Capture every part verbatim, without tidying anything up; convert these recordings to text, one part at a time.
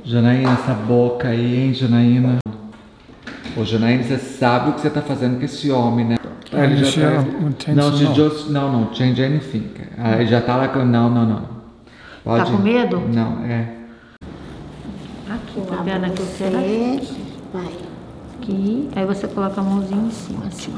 Janaína, essa boca aí, hein, Janaína? Ô, Janaína, você sabe o que você tá fazendo com esse homem, né? Ah, ele já tá... Não, she just... não, não, change anything. Ah, ele já tá lá com... Não, não, não. Pode... Tá com medo? Não, é. Aqui, tá vendo aqui o que? Vai. Aqui, aí você coloca a mãozinha em cima, assim.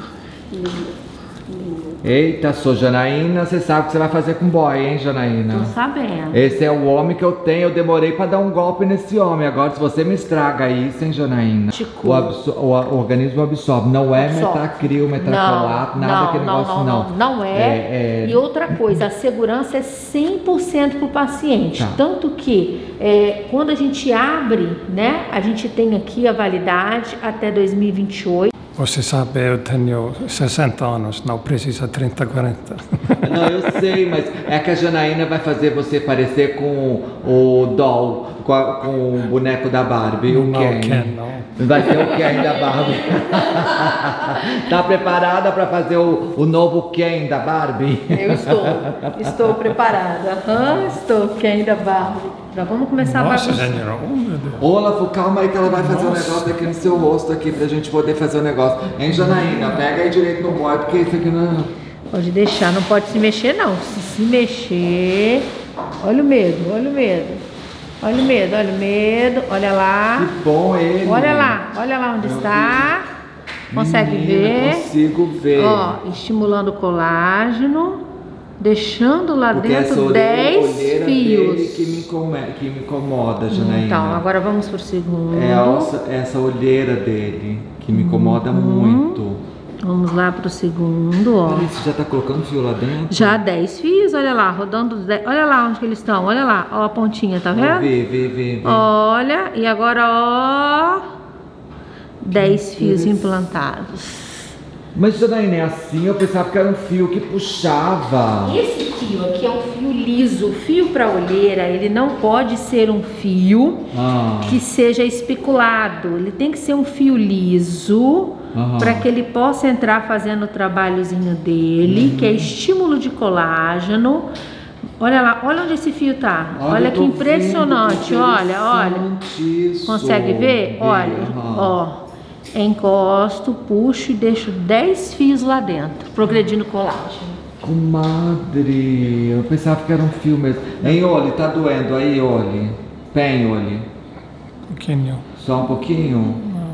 Eita, sou Janaína, você sabe o que você vai fazer com o boy, hein, Janaína? Tô sabendo. Esse é o homem que eu tenho, eu demorei pra dar um golpe nesse homem. Agora, se você me estraga isso, hein, Janaína? O, absor o, o organismo absorve. Não é Absorve. metacril, metacolato, nada daquele negócio, não. não. Não, não é. É, é... E outra coisa, a segurança é cem por cento pro paciente. Tá. Tanto que, é, quando a gente abre, né, a gente tem aqui a validade até dois mil e vinte e oito. Você sabe, eu tenho sessenta anos, não precisa trinta, quarenta. Não, eu sei, mas é que a Janaína vai fazer você parecer com o doll, com, a, com o boneco da Barbie, o não, Ken. Ken não. Vai ser o Ken da Barbie. Tá preparada para fazer o, o novo Ken da Barbie? Eu estou, estou preparada. Uhum, estou Ken da Barbie. Já vamos começar Nossa, a bagunçar. senhora, oh, meu Deus. Olafo, calma aí que ela vai fazer um Nossa. negócio aqui no seu rosto aqui pra gente poder fazer o um negócio. Hein, Janaína? Pega aí direito no boy, porque isso aqui não... Pode deixar, não pode se mexer não. Se se mexer... Olha o medo, olha o medo. Olha o medo, olha o medo. Olha lá. Que bom ele. Olha lá, olha lá onde está. Consegue Menina, ver? consigo ver. Ó, estimulando o colágeno. Deixando lá Porque dentro essa orelha, dez olheira fios. dele que me, income, que me incomoda, Janaína. Então, agora vamos pro segundo. É essa, essa olheira dele que me incomoda Uhum. muito. Vamos lá pro segundo, ó. Peraí, você já tá colocando fio lá dentro? Já dez fios, olha lá, rodando dez. Olha lá onde que eles estão, olha lá, ó a pontinha, tá vendo? Vê, vê, vê, vê. Olha, e agora, ó, dez fios implantados. Mas, Janaína, é assim? Eu pensava que era um fio que puxava. Esse fio aqui é um fio liso. O fio para olheira, ele não pode ser um fio Ah. que seja especulado. Ele tem que ser um fio liso Aham. para que ele possa entrar fazendo o trabalhozinho dele, Uhum. que é estímulo de colágeno. Olha lá, olha onde esse fio tá. Olha, Olha, que tô impressionante, vendo, que olha, olha. interessante isso. Consegue ver? Vê, Olha, aham. ó. Encosto, puxo e deixo dez fios lá dentro, progredindo colágeno. Comadre, eu pensava que era um fio mesmo. Hein, Oli, tá doendo aí, Oli? Bem, Oli? Um pouquinho. Só um pouquinho?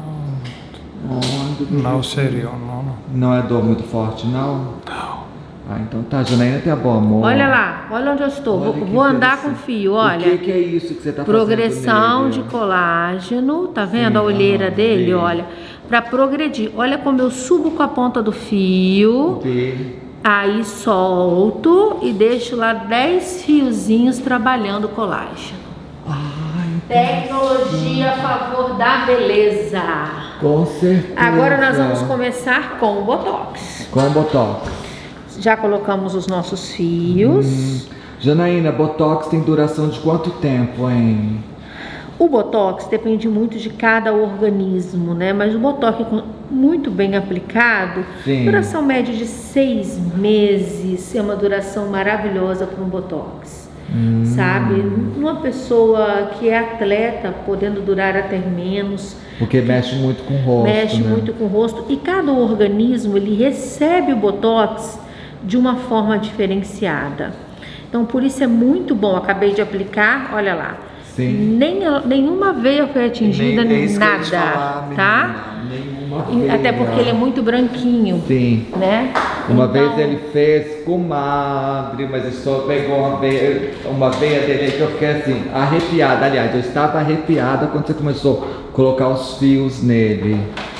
Não, Oh, não, sério, não, não. Não é dor muito forte, não? Não. Ah, então tá, Janaína, tá bom, amor. Olha lá, olha onde eu estou. Olha Vou, que vou andar com interessante. fio, O olha. que, que é isso que você tá Progressão fazendo de nele? colágeno, tá vendo Sim, a olheira aham, dele? vi. Olha, para progredir. Olha como eu subo com a ponta do fio, Vê. aí solto e deixo lá dez fiozinhos trabalhando colágeno. Ai, Tecnologia a favor da beleza. com certeza. Agora nós vamos começar com o Botox. Com Botox. Já colocamos os nossos fios. Hum. Janaína, Botox tem duração de quanto tempo, hein? O Botox depende muito de cada organismo, né? Mas o Botox, muito bem aplicado, Sim. duração média de seis meses, é uma duração maravilhosa para um Botox. Hum. Sabe? Uma pessoa que é atleta, podendo durar até menos. Porque mexe muito com o rosto, Mexe né? muito com o rosto. E cada organismo, ele recebe o Botox de uma forma diferenciada. Então, por isso é muito bom. Acabei de aplicar, olha lá. Sim. Nem, nenhuma veia foi atingida, Nem- é isso que eu ia nada, te falar, tá? menina, nenhuma E até veia. porque ele é muito branquinho, Sim. né? Uma Então, vez ele fez, comadre, mas ele só pegou uma veia, uma veia dele aí que eu fiquei assim, arrepiada. Aliás, eu estava arrepiada quando você começou a colocar os fios nele.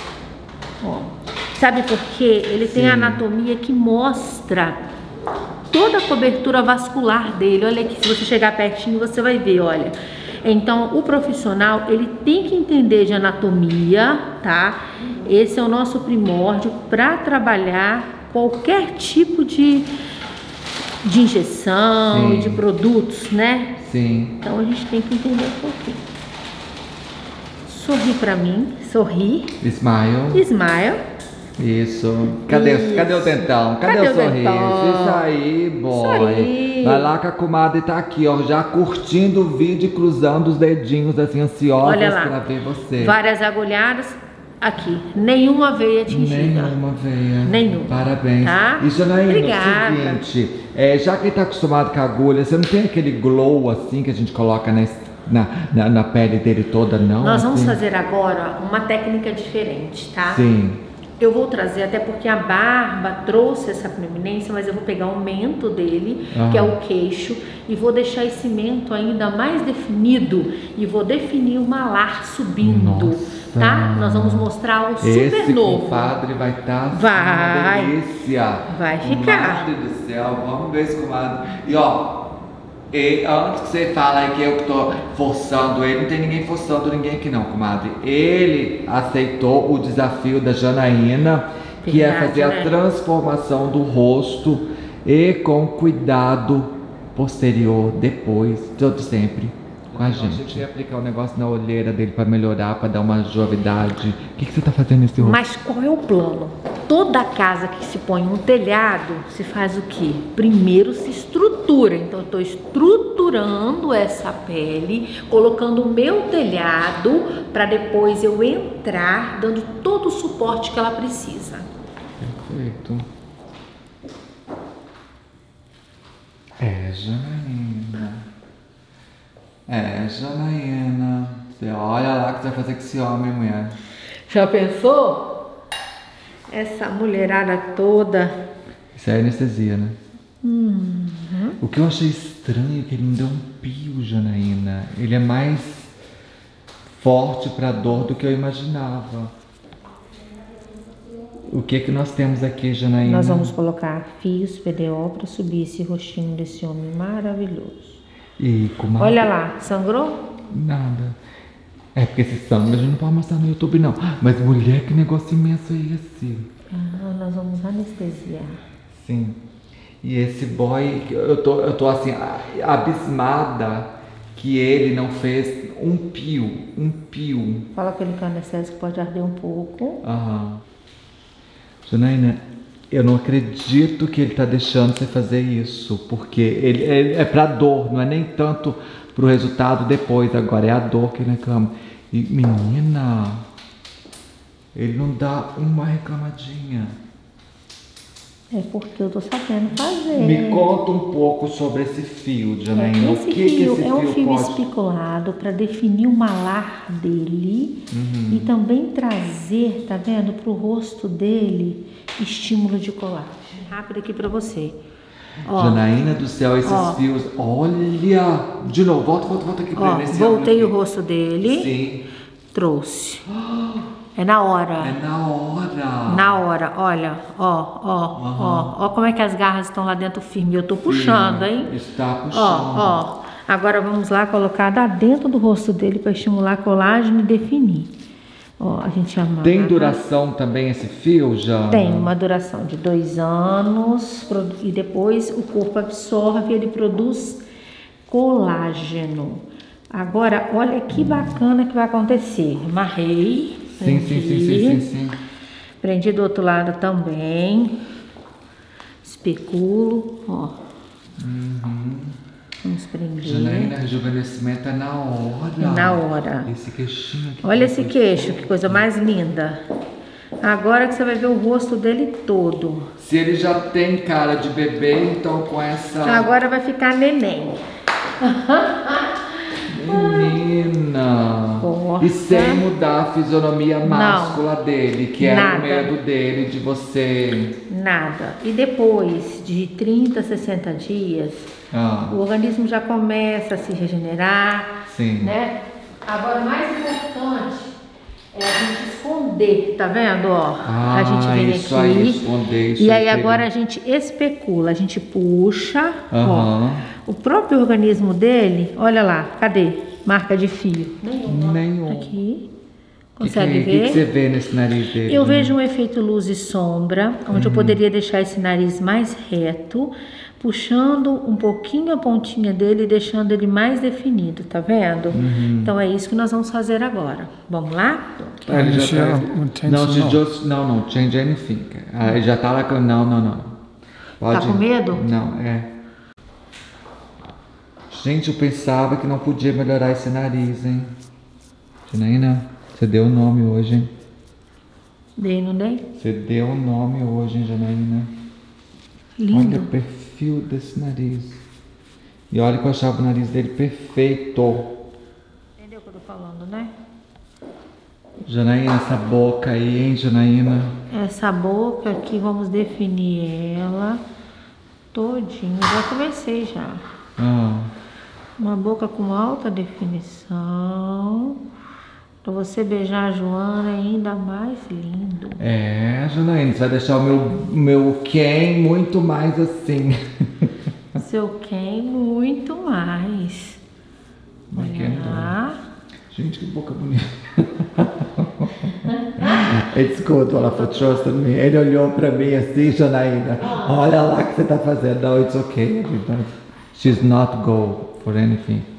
ó, sabe por quê? Ele tem Sim. a anatomia que mostra toda a cobertura vascular dele. Olha aqui, se você chegar pertinho, você vai ver, olha. Então, o profissional, ele tem que entender de anatomia, tá? Esse é o nosso primórdio para trabalhar qualquer tipo de, de injeção, Sim. de produtos, né? Sim. Então, a gente tem que entender um pouquinho. Sorri para mim, sorri, Smile. smile. Isso. Cadê, Isso. cadê o dentão? Cadê, cadê o, o sorriso? Dentão? Isso aí, boy. Isso aí. Vai lá que a comadre tá aqui, ó, já curtindo o vídeo e cruzando os dedinhos, assim, ansiosas pra ver você. Várias agulhadas. Aqui, nenhuma veia atingida. Nenhuma veia. Nenhuma. Parabéns. Tá? E Janaína, é o seguinte, é, já que ele tá acostumado com a agulha, você não tem aquele glow assim que a gente coloca na, na, na, na pele dele toda, não? Nós assim? vamos fazer agora uma técnica diferente, tá? Sim. Eu vou trazer, até porque a barba trouxe essa proeminência, mas eu vou pegar o mento dele, ah. que é o queixo, e vou deixar esse mento ainda mais definido e vou definir o malar subindo. Nossa. Tá? Nós vamos mostrar o super Esse novo. Esse compadre vai estar tá vai. Uma delícia. Vai ficar. Meu Deus do céu, vamos ver esse comadre. E ó, e antes que você fala aí que eu que tô forçando ele, não tem ninguém forçando ninguém aqui não, comadre. Ele aceitou o desafio da Janaína, que Verdade, é fazer né? a transformação do rosto e com cuidado posterior, depois, todo sempre. Com a gente. A gente ia aplicar um negócio na olheira dele para melhorar, para dar uma jovidade. O que, que você tá fazendo nesse rosto? Mas qual é o plano? Toda casa que se põe um telhado, se faz o quê? Primeiro se estrutura. Então eu estou estruturando essa pele, colocando o meu telhado para depois eu entrar, dando todo o suporte que ela precisa. Perfeito. É, Janaína. É, Janaína, você olha lá o que você vai fazer com esse homem, mulher. Já pensou? Essa mulherada toda. Isso é anestesia, né? Uhum. O que eu achei estranho é que ele me deu um pio, Janaína. Ele é mais forte pra dor do que eu imaginava. O que que nós temos aqui, Janaína? Nós vamos colocar fios P D O para subir esse rostinho desse homem maravilhoso. E comadre... Olha lá, sangrou? Nada. É porque esse sangue a gente não pode mostrar no YouTube não. Mas mulher, que negócio imenso é esse? Ah, nós vamos anestesiar. Sim. E esse boy, eu tô, eu tô assim, abismada que ele não fez um pio, um pio. Fala pra ele que o anestésico pode arder um pouco. Aham. Janaína, eu não acredito que ele tá deixando você fazer isso, porque ele, ele é pra dor, não é nem tanto pro resultado depois, agora é a dor que ele reclama. E menina, ele não dá uma reclamadinha. É porque eu tô sabendo fazer. Me conta um pouco sobre esse fio, Janaína. É, esse o que fio que esse é um fio fio pode... especulado para definir o malar dele uhum. e também trazer, tá vendo, pro rosto dele estímulo de colágeno. Rápido aqui para você. Ó, Janaína do céu, esses ó, fios. Olha! De novo, volta, volta, volta aqui pra ele. Voltei o rosto dele. Sim. Trouxe. É na hora. É na hora. Na hora, olha, ó, ó, uhum. ó, ó como é que as garras estão lá dentro firme. Eu tô puxando, hein? Está puxando. Ó, ó. Agora vamos lá colocar lá dentro do rosto dele para estimular colágeno e definir. Ó, a gente amarra. Tem duração também esse fio, já? Tem uma duração de dois anos e depois o corpo absorve e ele produz colágeno. Agora, olha que bacana que vai acontecer. Amarrei. Sim, sim, sim, sim, sim, sim. Prendi do outro lado também. Especulo, ó. Uhum. Vamos prender. Janaína, rejuvenescimento é na hora. É na hora. Esse queixinho aqui. Olha esse queixo, que coisa mais linda. Agora que você vai ver o rosto dele todo. Se ele já tem cara de bebê, então com essa... Agora vai ficar neném. Menina! Porra. E sem mudar a fisionomia máscula Não. dele, que era Nada. o medo dele de você... Nada. E depois de trinta, sessenta dias, ah. o organismo já começa a se regenerar. Sim. Né? Agora, o mais importante é a gente esconder, tá vendo? Ó, ah, a gente vem isso aqui. Aí, esconder, isso e aí agora a gente especula, a gente puxa, uhum. ó. O próprio organismo dele, olha lá, cadê? Marca de fio. Nenhum. Nenhum. Aqui. Consegue que, que, ver? O que, que você vê nesse nariz dele? Eu né? vejo um efeito luz e sombra, onde uhum. eu poderia deixar esse nariz mais reto, puxando um pouquinho a pontinha dele e deixando ele mais definido, tá vendo? Uhum. Então é isso que nós vamos fazer agora. Vamos lá? Ah, ele já tá... Não, she just... não, não, change anything. Ah, ele já tá lá com... Não, não, não. Pode... Tá com medo? Não, é. Gente, eu pensava que não podia melhorar esse nariz, hein? Janaína, você deu o nome hoje, hein? Dei, não dei? Você deu o nome hoje, hein, Janaína? Lindo. Olha o perfil desse nariz. E olha que eu achava o nariz dele perfeito. Entendeu o que eu tô falando, né? Janaína, essa boca aí, hein, Janaína? Essa boca aqui, vamos definir ela todinha. Já comecei já. Ah. Uma boca com alta definição. Pra você beijar a Joana é ainda mais lindo. É, Janaína, você vai deixar o meu, meu Ken muito mais assim. Seu Ken muito mais. Olha lá. Gente, que boca bonita. It's good, Olaf, trust me. Ele olhou pra mim assim, Janaína. Olha lá o que você tá fazendo. No, it's okay, everybody. She's not go for anything.